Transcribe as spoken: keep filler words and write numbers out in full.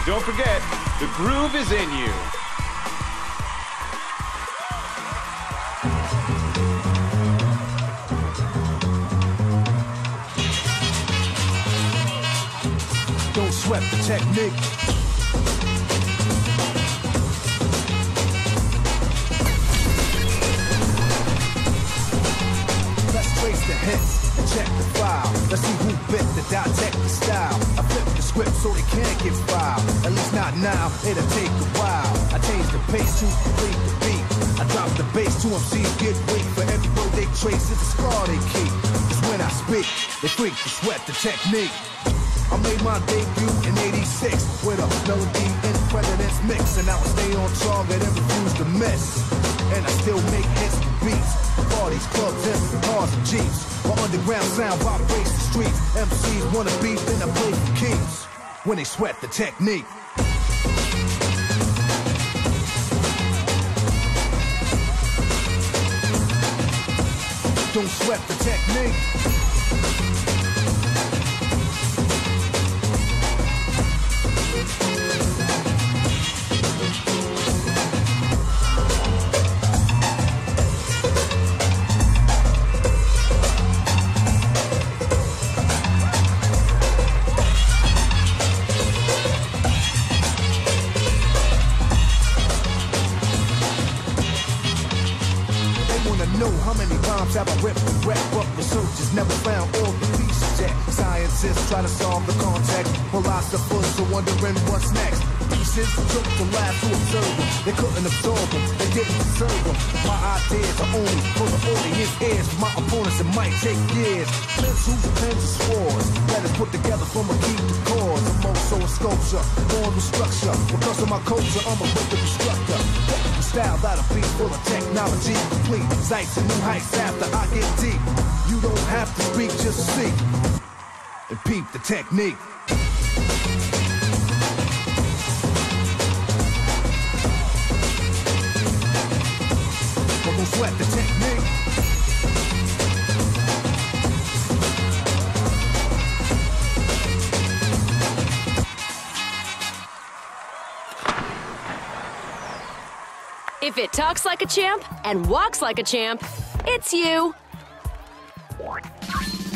Don't forget, the groove is in you. Don't sweat the technique. Let's trace the hits and check the file. Let's see who bit the dissect the style. I flip the script so they can't get filed. At least not now, it'll take a while. I change the pace to complete the beat. I drop the bass to M Cs get weak. For every road they trace, it's a scar they keep. Cause when I speak, they freak to sweat the technique. I made my debut in eighty-six with a melody in President's mix, and I would stay on target and refuse to miss. And I still make hits and beats, parties, clubs, and cars and jeeps. My underground sound vibrates the streets. M Cs wanna beef, then I play for keeps. When they sweat the technique. Don't sweat the technique. Know how many rhymes have I ripped and rap, but researchers never found all the pieces yet. Scientists try to solve the context, philosophers are wondering what's next. Pieces took the lab to observe them, they couldn't absorb them, they didn't deserve them. My ideas are only for the audience ears, for my opponents it might take years. Pencils, pens, and swords, letters put together from a key to cause. I'm also a sculpture, born with structure. Because of my culture, I'm a wicked instructor. Style that'll be full of technology, complete sights and new heights after I get deep. You don't have to speak, just see and peep the technique. But don't sweat the technique. If it talks like a champ and walks like a champ, it's you.